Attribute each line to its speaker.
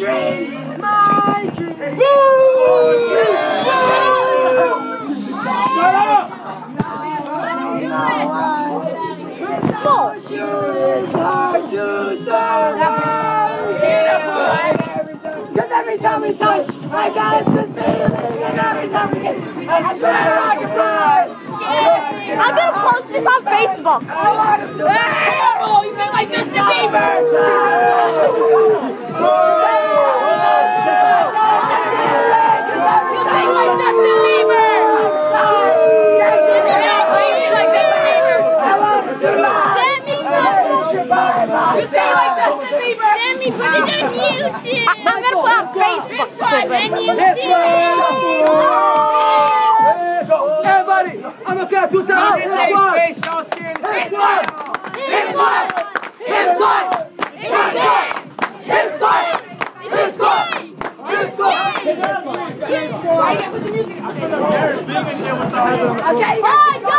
Speaker 1: dreams, my dreams.
Speaker 2: Shut up!
Speaker 1: Without you, it's hard to survive. Cause every time we touch, I got this feeling, and every time we kiss, I swear I can fly.
Speaker 3: I'm gonna post this on Facebook.
Speaker 1: You feel like Justin Bieber!
Speaker 3: I'm gonna put on Facebook, stupid.
Speaker 2: Everybody, I'm gonna count 2 times. Hit
Speaker 1: Okay,